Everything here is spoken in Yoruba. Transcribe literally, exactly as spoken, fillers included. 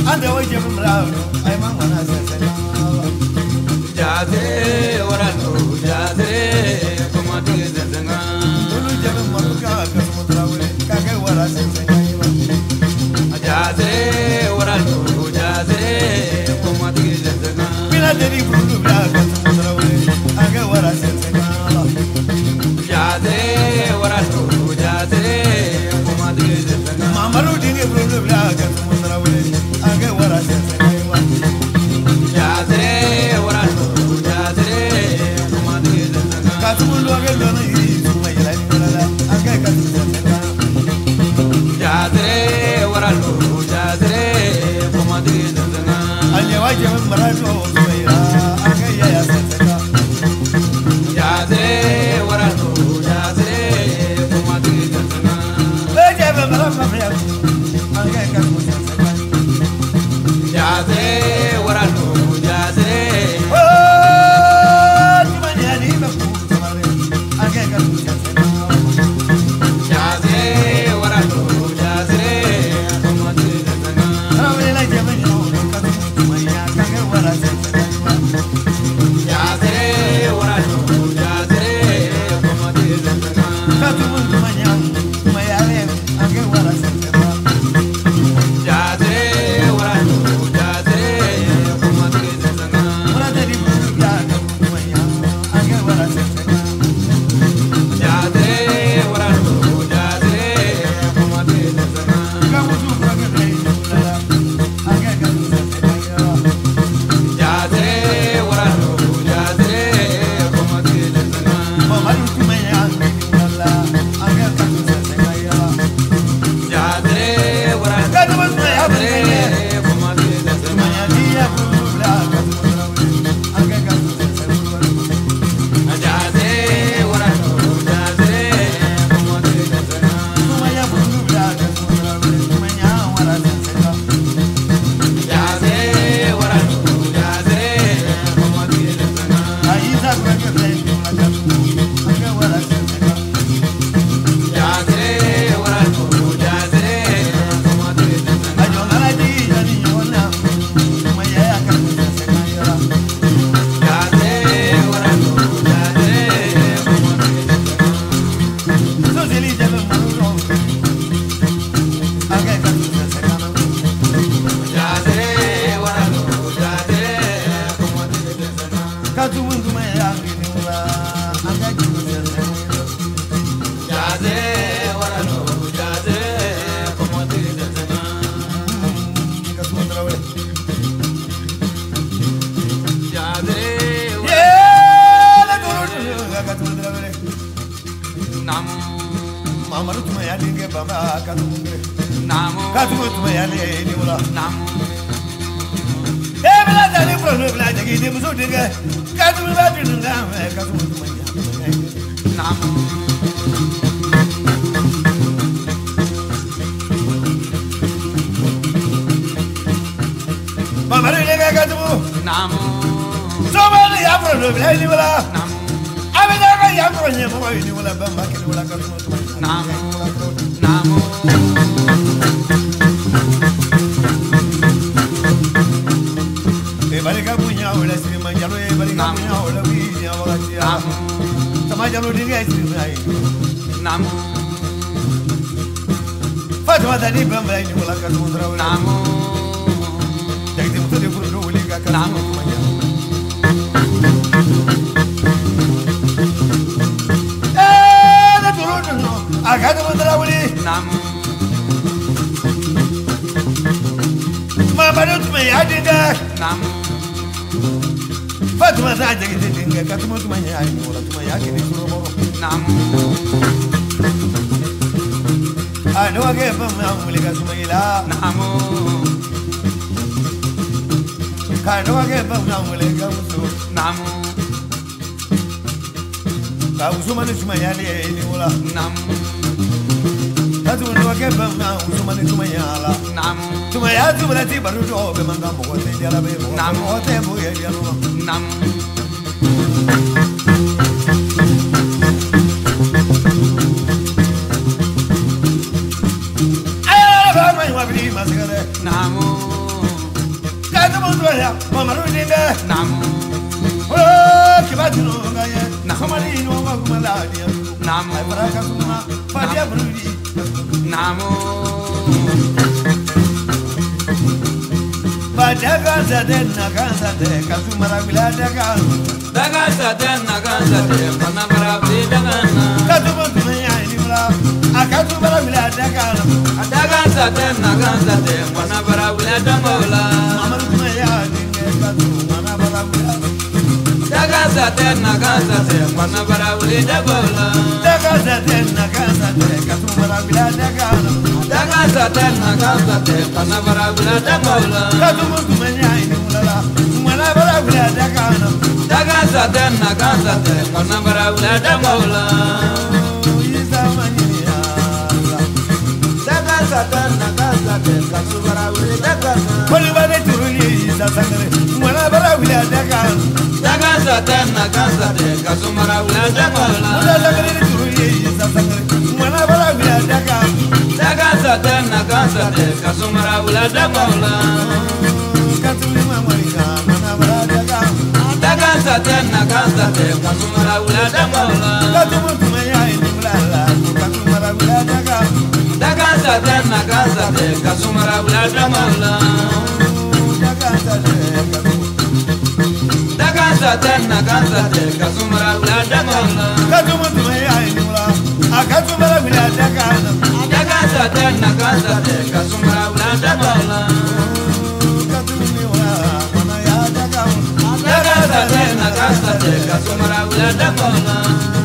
ande oje mbrao ay mangwana sese jade orano jade como tu zenga tulu jebe maruka kasmutrawe kage wara sese jade orano jade como tu zenga bila deri bulu bla kasmutrawe kage wara sese jade orano jade como tu zenga mamaru dinge bulu bla kasmutrawe kage wara sese jade orano jade como tu zenga kasmulu age lona yi sumayla ni age kasmutrawe jade orano jade como tu zenga anye waje mbrao sumayla age ya sese jade orano jade como tu zenga leje mbrao mafia age kasmutrawe jade orano jade jade orano jade como tu zenga jade orano jade como tu zenga jade orano jade como tu zenga jade orano jade como tu zenga jade orano jade como tu zenga jade orano jade como tu zenga jade orano jade como tu zenga jade orano jade como tu zenga jade orano jade como tu zenga jade orano jade como tu zenga jade orano jade como tu zenga jade orano jade como tu zenga jade namo Mamaru tumaya dinge baba katumungre namo katumu tumaya le ni wala namo e bela dali pro no bela digi de muso dinge katumu ba dinu ngame katumu tumaya namo mamaru dinge katumu namo somali ya pro no bela ni wala namo abeda ga ya pro ni mo ni wala bamba kini wala katumu tumaya namo namo e bali ka bunya wala siri manjalo e bali ka bunya wala wi ni wala ti namo sama jalo dinge siri ai namo Fatwa dani bamba ni wala katumu tumaya namo dagde muto de pro no wala ka katumu tumaya agada mandra wuli namo mama dut me yadinga namo fatuma ta jagi dinga katuma tuma ya ni wala tuma ya kini suro mo namo ano age bama wuli ka tuma ila namo ka no age bama wuli ka musu namo ka usuma ni tuma ya ni wala namo katuma no age bama usuma ni tuma ya la namo tuma ya tuma ti baru do be manga mo ko te jala be mo Namo. mo te mo ya no namo ay ba ma wa bi ma se namo kadu mutuya mamaru dinga Namu. oh kibatino gaye Na. somali no magumala dia Namu. baraka suma fadia brudi Namu. badaga zaden naganza de kasumara biladaga Daga saten naganza te pana barabi dagana. kadu mutuya inula akatu bara biladaga Daga saten naganza te pana barabi damola. mamaru maya dinga kadu mana bara biladaga Daga saten naganza te pana barabi damola. daga zaden naganza de kasumara biladaga Daga saten naganza te pana barabi damola. kadu mutuya inula mana bara biladaga Daga saten naganza te pana barabi damola. Daga saten naganza te pana barabi dagana. Polibane turuli sasangre mwana bara wila daga Daga saten naganza te kasumara wala damola. mwana sangre turuli sasangre mwana bara wila daga Daga saten naganza te kasumara wala damola. katuli mamorika mwana bara daga Daga saten naganza te kasumara wala damola. katumu tumaya inimlala katumara wila daga Daga saten naganza te kasumara wala damola. daga sale Daga saten naganza te kasumara wala damola. katumu tumaya inimla akatumara wila daga Daga saten naganza te kasumara wala damola. katuli wa mwana ya daga Daga saten naganza te kasumara wala damola.